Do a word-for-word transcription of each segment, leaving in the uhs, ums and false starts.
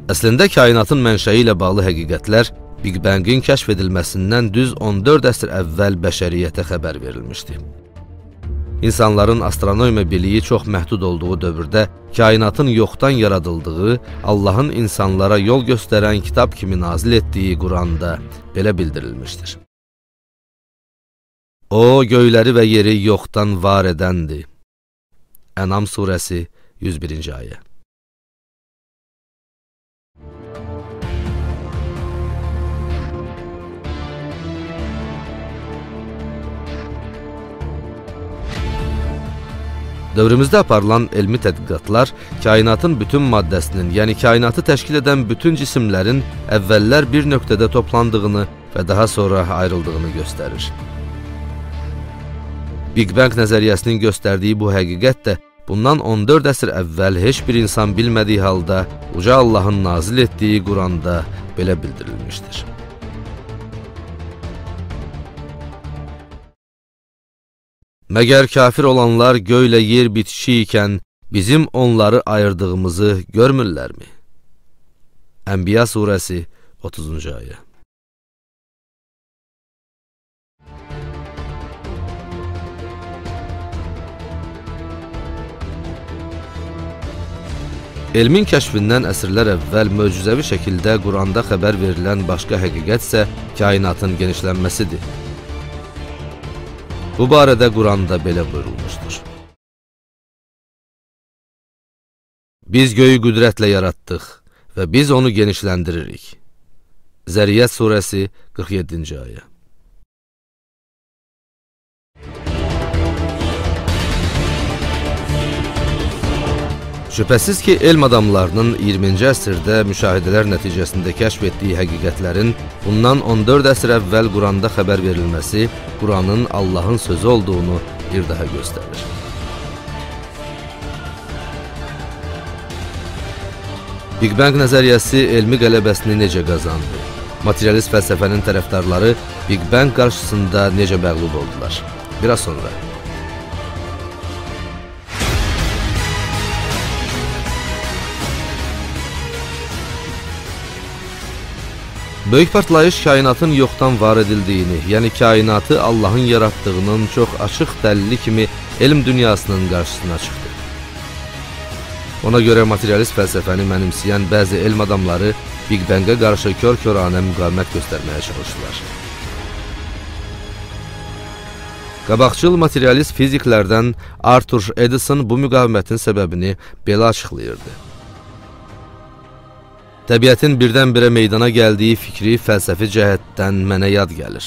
Əslində kainatın mənşəyi ilə bağlı həqiqətlər Big Bang'in kəşf edilməsindən düz on dörd əsr əvvəl bəşəriyyətə xəbər verilmişdi. İnsanların astronomiya biliyi çox məhdud olduğu dövrdə kainatın yoxdan yaradıldığı, Allahın insanlara yol göstərən kitab kimi nazil etdiyi Quranda belə bildirilmişdir. O, göyləri və yeri yoxdan var edəndir. Ənam surəsi yüz birinci ayə. Dövrümüzdə aparılan elmi tədqiqatlar kainatın bütün maddəsinin, yəni kainatı təşkil edən bütün cisimlərin əvvəllər bir nöqtədə toplandığını və daha sonra ayrıldığını göstərir. Big Bang nəzəriyyəsinin göstərdiyi bu həqiqət də bundan on dörd əsr əvvəl heç bir insan bilmədiyi halda Uca Allahın nazil etdiyi Quranda belə bildirilmişdir. Məgər kafir olanlar göylə yer bitişi ikən bizim onları ayırdığımızı görmürlərmi? Ənbiya surəsi otuzuncu ayə. Elmin kəşfindən əsrlər əvvəl möcüzəvi şəkildə Quranda xəbər verilən başqa həqiqət isə kainatın genişlənməsidir. Bu barədə Quranda belə buyurulmuşdur. Biz göyü qüdrətlə yaratdıq və biz onu genişləndiririk. Zəriyyət surəsi qırx yeddinci ayə. Şübhəsiz ki, elm adamlarının iyirminci əsrdə müşahidələr nəticəsində kəşf etdiyi həqiqətlərin bundan on dörd əsr əvvəl Quranda xəbər verilməsi Quranın Allahın sözü olduğunu bir daha göstərir. Big Bang nəzəriyyəsi elmi qələbəsini necə qazandı? Materialist fəlsəfənin tərəfdarları Big Bang qarşısında necə məğlub oldular? Biraz sonra. Böyük partlayış kainatın yoxdan var edildiyini, yəni kainatı Allahın yaratdığının çox açıq dəlili kimi elm dünyasının qarşısına çıxdı. Ona görə materialist fəlsəfəni mənimsəyən bəzi elm adamları Big Bang'ə qarşı kör-köranə müqavimət göstərməyə çalışdılar. Qabaqcıl materialist fiziklərdən Arthur Edison bu müqavimətin səbəbini belə açıqlayırdı. Təbiətin birdən-birə meydana gəldiyi fikri fəlsəfi cəhətdən mənə yad gəlir.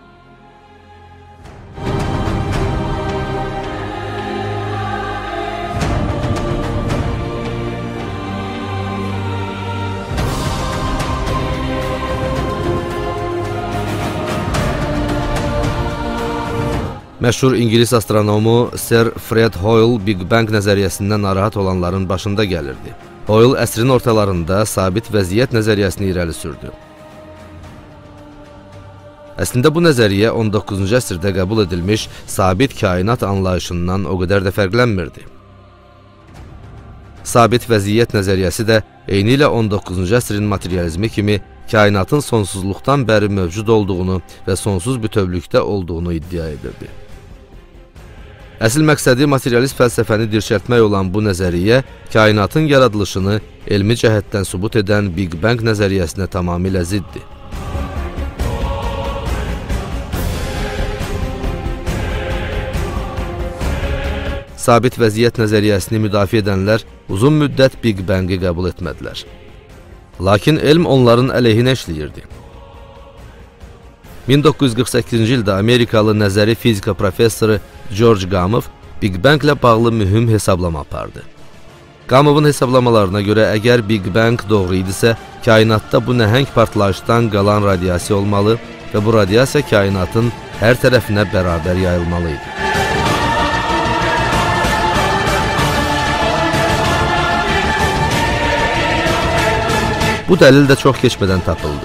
Məşhur İngilis astronomu Sir Fred Hoyle Big Bang nəzəriyyəsindən narahat olanların başında gəlirdi. Hoyle əsrin ortalarında sabit vəziyyət nəzəriyyəsini irəli sürdü. Əslində bu nəzəriyyə on doqquzuncu əsrdə qəbul edilmiş sabit kainat anlayışından o qədər də fərqlənmirdi. Sabit vəziyyət nəzəriyyəsi də eyni ilə on doqquzuncu əsrin materializmi kimi kainatın sonsuzluqdan bəri mövcud olduğunu və sonsuz bütövlükdə olduğunu iddia edirdi. Əsl məqsədi materialist fəlsəfəni dirçəltmək olan bu nəzəriyyə kainatın yaradılışını elmi cəhətdən sübut edən Big Bang nəzəriyyəsinə tamamilə ziddir. Sabit vəziyyət nəzəriyyəsini müdafiə edənlər uzun müddət Big Bang'i qəbul etmədilər. Lakin elm onların əleyhinə işləyirdi. min doqquz yüz qırx səkkizinci ildə Amerikalı nəzəri fizika professoru George Gamow Big Bang ilə bağlı mühüm hesablama apardı. Gamovun hesablamalarına görə əgər Big Bang doğru idisə, kainatda bu nəhəng partlayışdan qalan radiasiya olmalı və bu radiasiya kainatın hər tərəfinə bərabər yayılmalı idi. Bu dəlil də çox keçmədən tapıldı.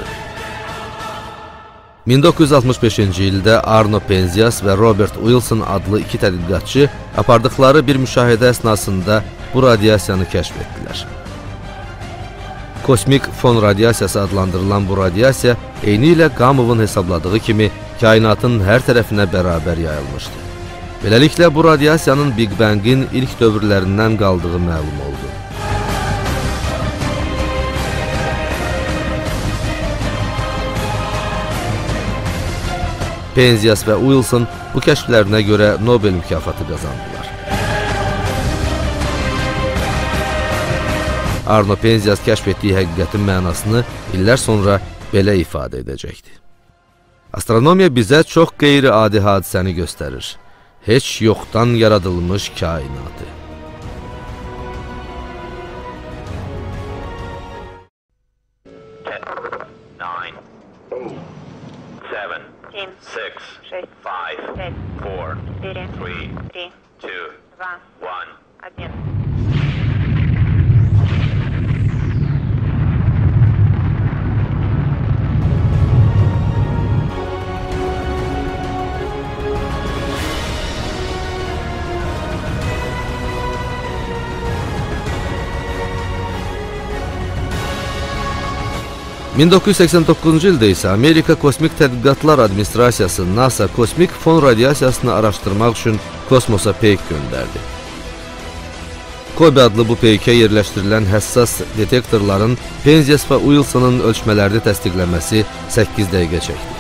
min doqquz yüz altmış beşinci ildə Arno Penzias və Robert Wilson adlı iki tədqiqatçı apardıqları bir müşahidə əsnasında bu radiasiyanı kəşf etdilər. Kosmik fon radiasiyası adlandırılan bu radiasiya eyni ilə Gamovun hesabladığı kimi kainatın hər tərəfinə bərabər yayılmışdı. Beləliklə bu radiasiyanın Big Bang'in ilk dövrlərindən qaldığı məlum oldu. Penzias və Wilson bu kəşflərinə görə Nobel mükafatı qazandılar. Arno Penzias kəşf etdiyi həqiqətin mənasını illər sonra belə ifadə edəcəkdi. Astronomiya bizə çox qeyri-adi hadisəni göstərir. Heç yoxdan yaradılmış kainatı. six, five, four, three, two, one. min doqquz yüz səksən doqquzuncu ildə isə Amerika Kosmik Tədqiqatlar Administrasiyası NASA kosmik fon radiasiyasını araşdırmaq üçün kosmosa peyk göndərdi. Kobe adlı bu peykə yerləşdirilən həssas detektorların Penzias və Wilson'ın ölçmələrini təsdiqləməsi səkkiz dəqiqə çəkdi.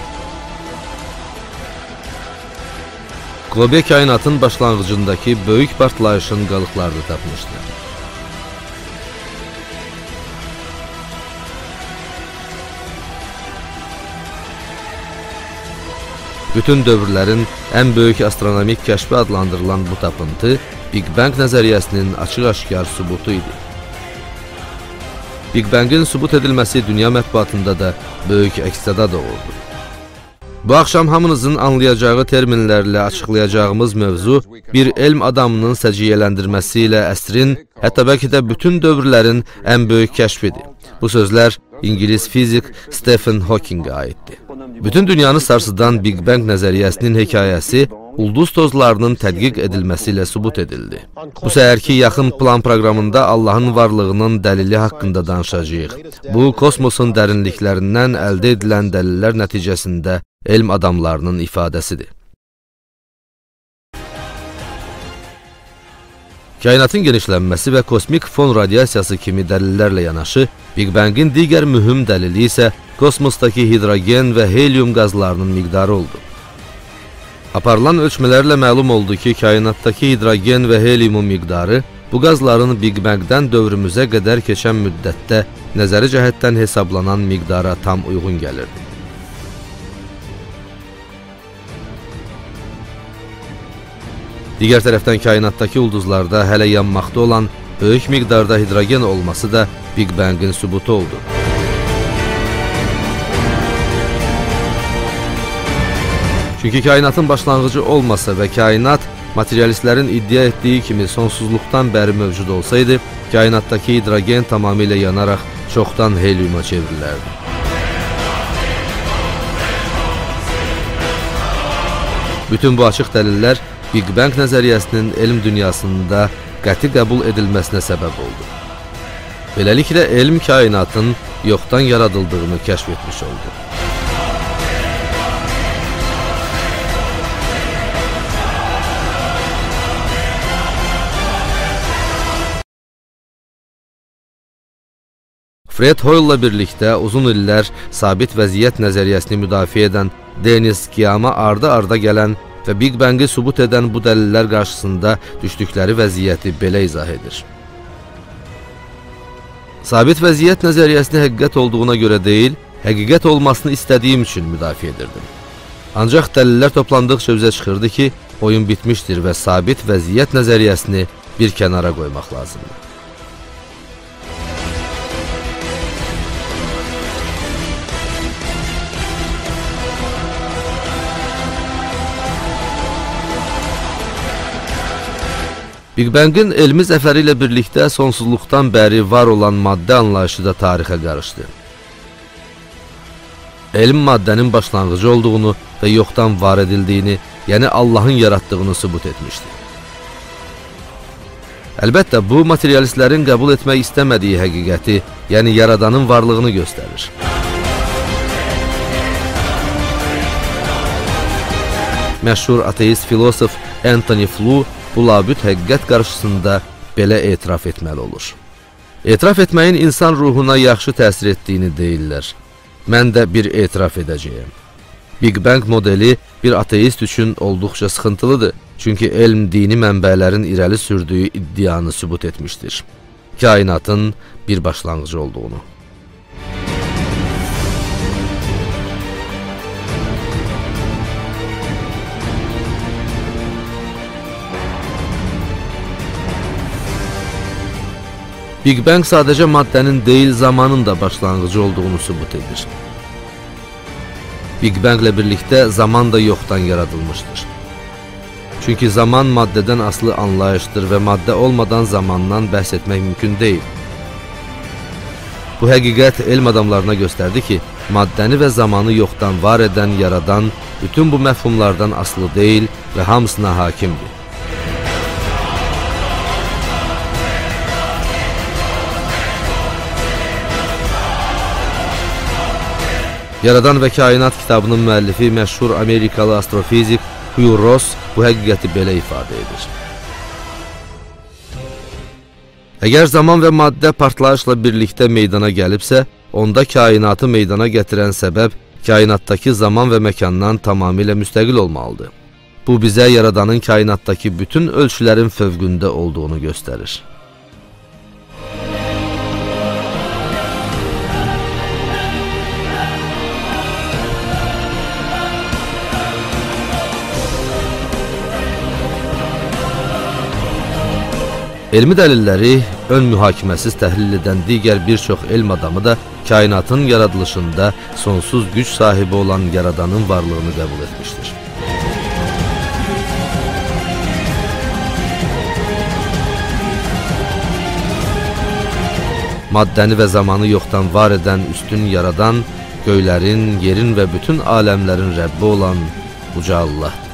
Kobe kainatın başlanğıcındakı böyük partlayışın qalıqlarını tapmışdı. Bütün dövrlərin ən böyük astronomik kəşfi adlandırılan bu tapıntı Big Bang nəzəriyyəsinin açıq-aşkar sübutu idi. Big Bang'in sübut edilməsi dünya mətbuatında da böyük əks-səda doğurdu. Bu axşam hamınızın anlayacağı terminlərlə açıqlayacağımız mövzu bir elm adamının səciyyələndirməsi ilə əsrin, hətta bəlkə də bütün dövrlərin ən böyük kəşfidir. Bu sözlər İngilis fizik Stephen Hawking'ə aiddir. Bütün dünyanı sarsıdan Big Bang nəzəriyyəsinin hekayəsi ulduz tozlarının tədqiq edilməsi ilə sübut edildi. Bu səhərki yaxın plan proqramında Allahın varlığının dəlili haqqında danışacağıq. Bu, kosmosun dərinliklərindən əldə edilən dəlillər nəticəsində elm adamlarının ifadəsidir. Kainatın genişlənməsi və kosmik fon radiasiyası kimi dəlillərlə yanaşı, Big Bang'in digər mühüm dəlili isə kosmosdakı hidrogen və helium qazlarının miqdarı oldu. Aparılan ölçmələrlə məlum oldu ki, kainatdakı hidrogen və heliumun miqdarı bu qazların Big Bang'dən dövrümüzə qədər keçən müddətdə nəzəri cəhətdən hesablanan miqdara tam uyğun gəlirdi. Digər tərəfdən kainatdakı ulduzlarda hələ yanmaqda olan böyük miqdarda hidrogen olması da Big Bang'in sübutu oldu. Çünki kainatın başlanğıcı olmasa və kainat materialistlərin iddia etdiyi kimi sonsuzluqdan bəri mövcud olsaydı, kainatdakı hidrogen tamamilə yanaraq çoxdan heliuma çevrilərdi. Bütün bu açıq dəlillər Big Bang nəzəriyyəsinin elm dünyasında qəti qəbul edilməsinə səbəb oldu. Beləliklə, elm kainatın yoxdan yaradıldığını kəşf etmiş oldu. Fred Hoyle'la birlikdə uzun illər sabit vəziyyət nəzəriyyəsini müdafiə edən Dennis Qiyama ardı-arda gələn və Big Bang'i sübut edən bu dəlillər qarşısında düşdükləri vəziyyəti belə izah edir. Sabit vəziyyət nəzəriyyəsini həqiqət olduğuna görə deyil, həqiqət olmasını istədiyim üçün müdafiə edirdim. Ancaq dəlillər toplandıqca üzə çıxırdı ki, oyun bitmişdir və sabit vəziyyət nəzəriyyəsini bir kənara qoymaq lazımdır. Big Bang'in elmi zəfəri ilə birlikdə sonsuzluqdan bəri var olan maddə anlayışı da tarixə qarışdı. Elm maddənin başlanğıcı olduğunu və yoxdan var edildiyini, yəni Allahın yaratdığını sübut etmişdi. Əlbəttə, bu materialistlərin qəbul etmək istəmədiyi həqiqəti, yəni yaradanın varlığını göstərir. Məşhur ateist filosof Anthony Flew bu labüd həqiqət qarşısında belə etiraf etməli olur. Etiraf etməyin insan ruhuna yaxşı təsir etdiyini deyirlər. Mən də bir etiraf edəcəyəm. Big Bang modeli bir ateist üçün olduqca sıxıntılıdır. Çünki elm dini mənbələrin irəli sürdüyü iddianı sübut etmişdir. Kainatın bir başlanğıcı olduğunu. Big Bang sadəcə maddənin deyil, zamanın da başlanğıcı olduğunu sübut edir. Big Bang ilə birlikdə zaman da yoxdan yaradılmışdır. Çünki zaman maddədən asılı anlayışdır və maddə olmadan zamandan bəhs etmək mümkün deyil. Bu həqiqət elm adamlarına göstərdi ki, maddəni və zamanı yoxdan var edən, yaradan bütün bu məfhumlardan asılı deyil və hamısına hakimdir. Yaradan və Kainat kitabının müəllifi məşhur Amerikalı astrofizik Hugh Ross bu həqiqəti belə ifadə edir. Əgər zaman və maddə partlayışla birlikdə meydana gəlibsə, onda kainatı meydana gətirən səbəb kainatdakı zaman və məkandan tamamilə müstəqil olmalıdır. Bu bizə Yaradanın kainatdakı bütün ölçülərin fövqündə olduğunu göstərir. Elmi dəlilləri ön mühakiməsiz təhlil edən digər bir çox elm adamı da kainatın yaradılışında sonsuz güc sahibi olan Yaradanın varlığını qəbul etmişdir. Maddəni və zamanı yoxdan var edən üstün Yaradan, göylərin, yerin və bütün aləmlərin Rəbbi olan Uca Allahdır.